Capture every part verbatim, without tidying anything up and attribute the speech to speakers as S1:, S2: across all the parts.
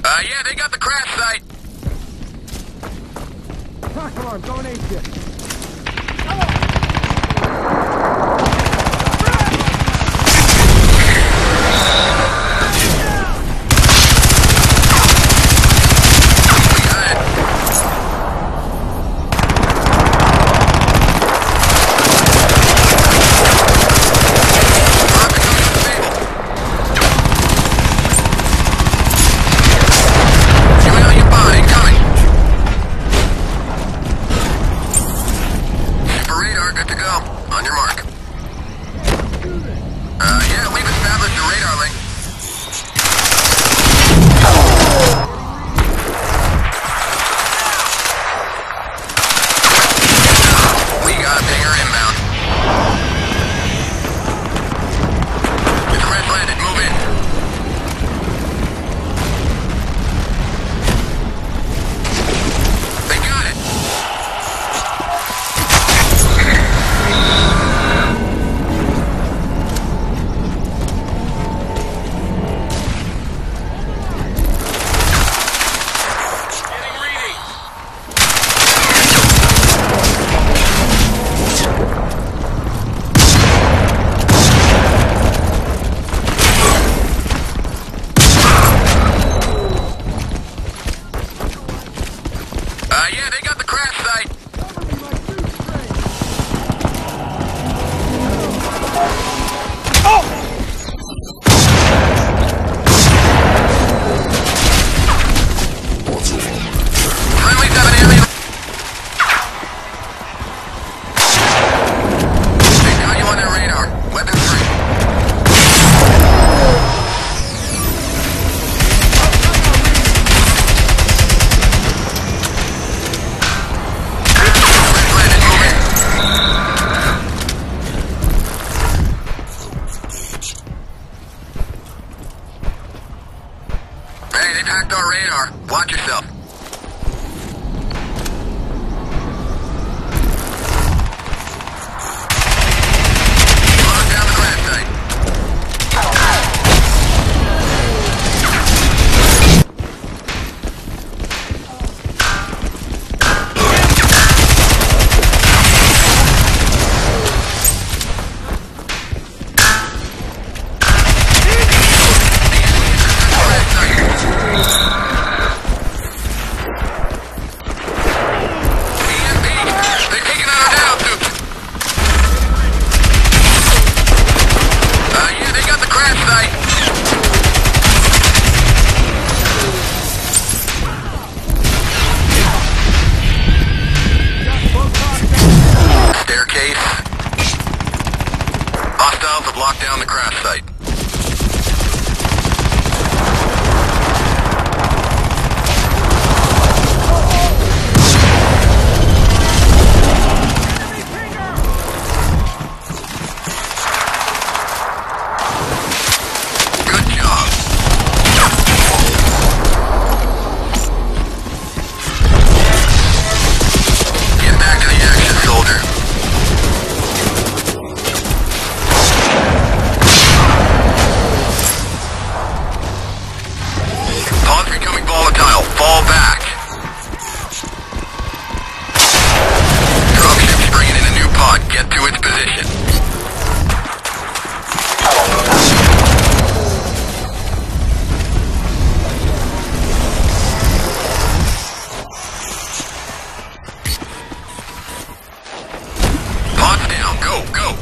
S1: Uh, yeah, they got the crash site.
S2: Talk alarm, going eight ship.
S1: Watch yourself. Lock down the crash site. Hostiles have locked down the crash site. Good job. Get back to the action, soldier. Fall back. Dropship's bringing in a new pod. Get to its position. Pod's down. Go, go.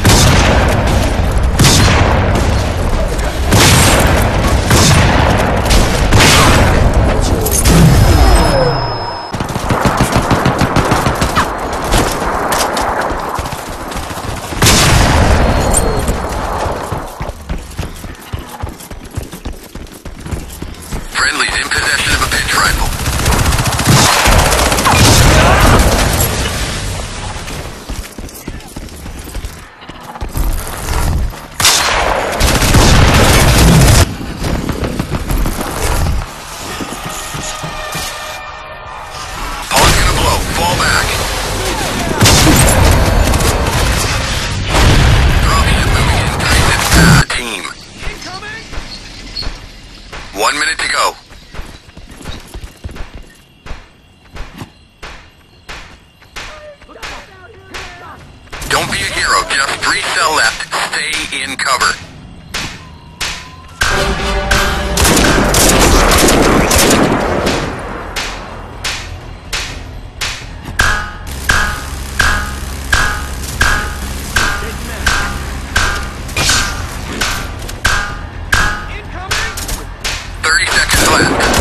S1: Friendly's in possession of a pinch rifle. Pod's gonna blow. Fall back. Dropship moving in. Crysis, uh, team. One minute to go. Just three cell left. Stay in cover. thirty seconds left.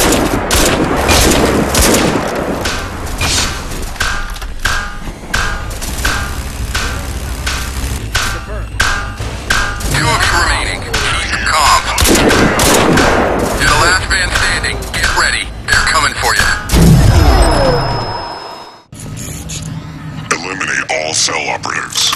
S1: Two of you remaining. Keep calm. You're the last man standing. Get ready. They're coming for you.
S3: Eliminate all cell operatives.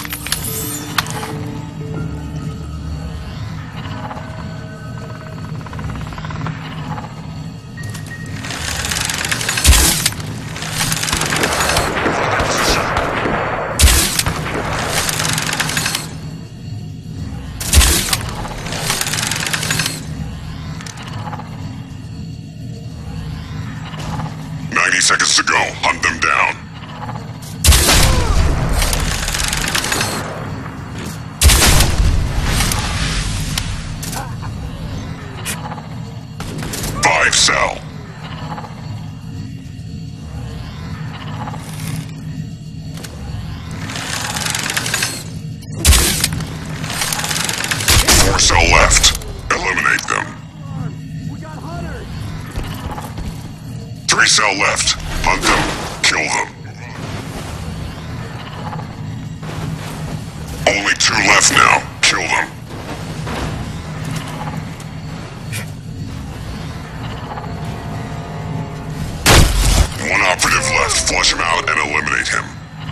S3: ninety seconds to go. Hunt them down. Five cell. Four cell left. Eliminate them. Three cell left. Hunt them. Kill them. Only two left now. Kill them. One operative left. Flush him out and eliminate him.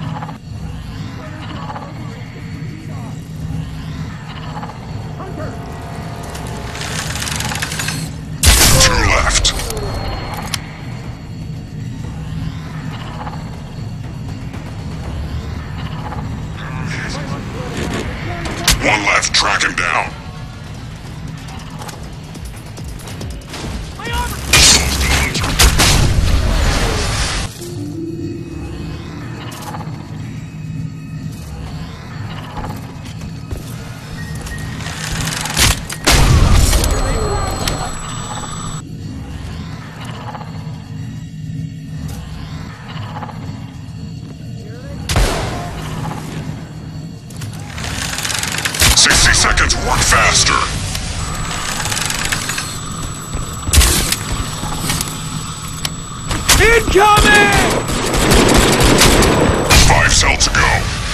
S3: Two left. One left, track him down. Sixty seconds, work faster.
S2: Incoming!
S3: Five cell to go.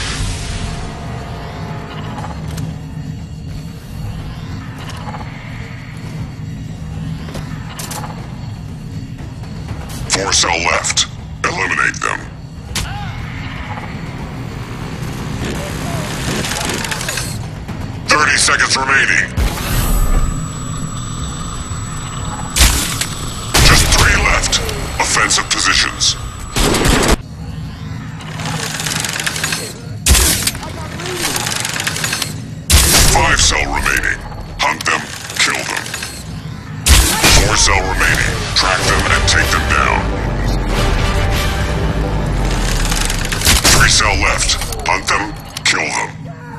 S3: Four cell left. Eliminate them. Thirty seconds remaining. Just three left. Offensive positions. Five cell remaining. Hunt them. Kill them. Four cell remaining. Track them and take them down. Three cell left. Hunt them. Kill them.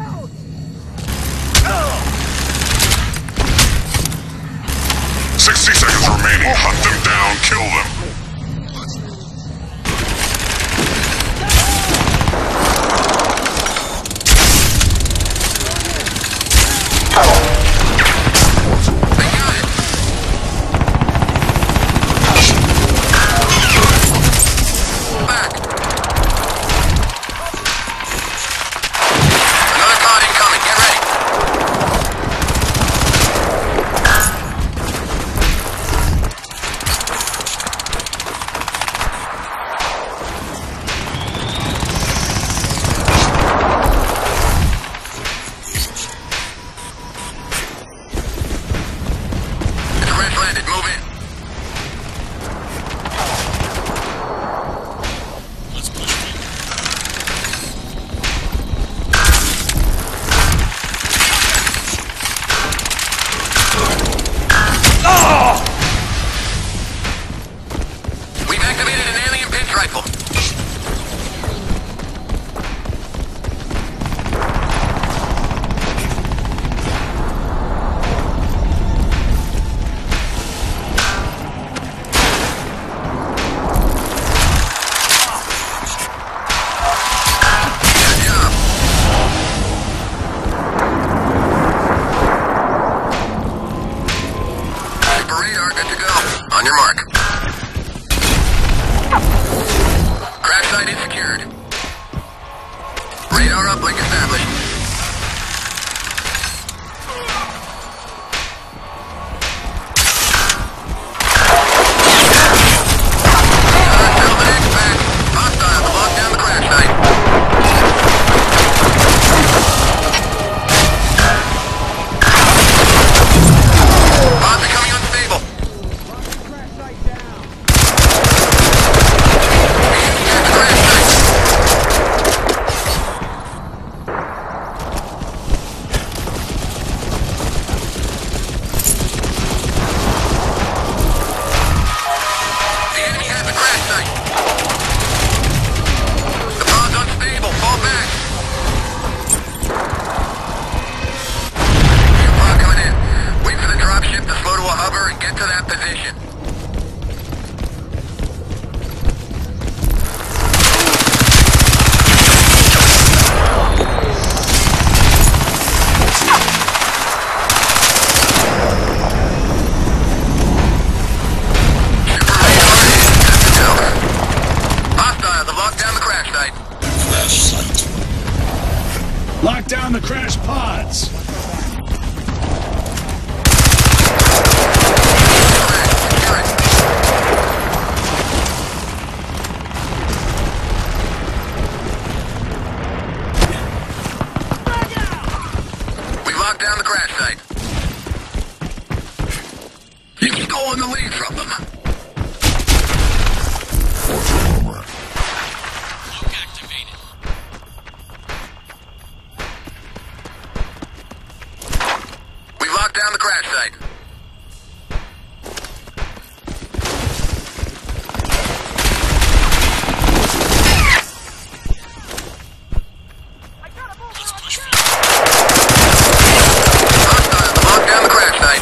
S3: Sixty seconds remaining. Hunt them down. Kill them.
S1: your mark. Crash site is secured. Radar uplink established.
S4: Lock down the crash pods!
S1: We locked down the crash site. You've stolen the lead from them. Down the crash site.
S4: Let's push forward.
S1: Hostile, lock down the crash site.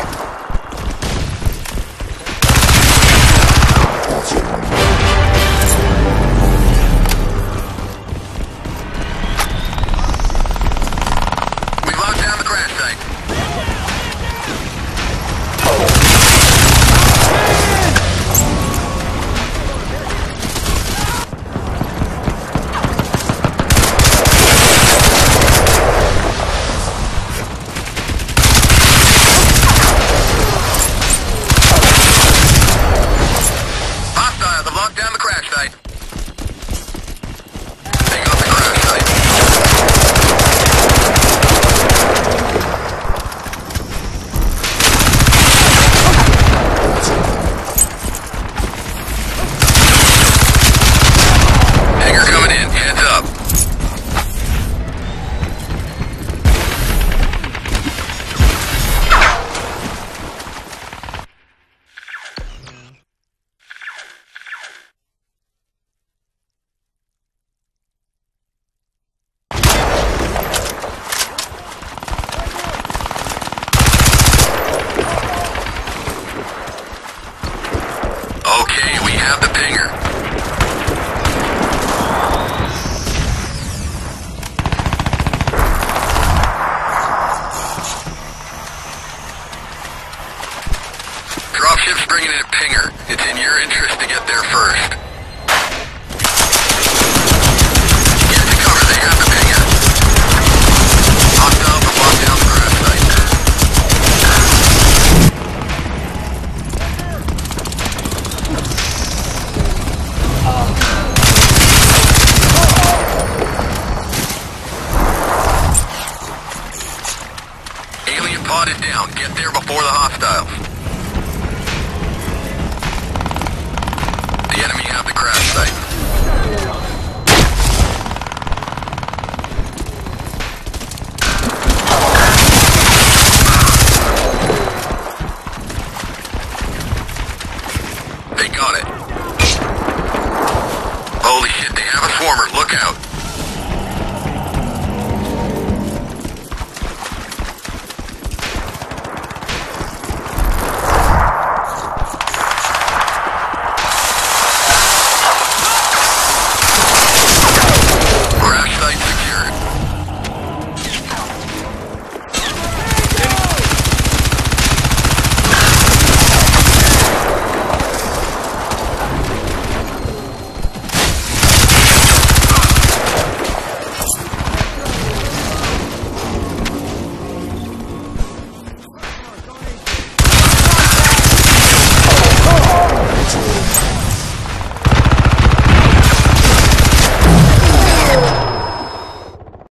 S1: We locked down the crash site. Lock down the crash site. Take off the crash site. Hangar coming in. Heads up. Okay, we have the pinger. Dropship's bringing in a pinger. It's in your interest to get there first. Get to cover, they have the pinger. Hostile to lock down the crash site. Alien pod is down. Get there before the hostiles. The enemy have the crash site. They got it. Holy shit, they have a swarmer. Look out.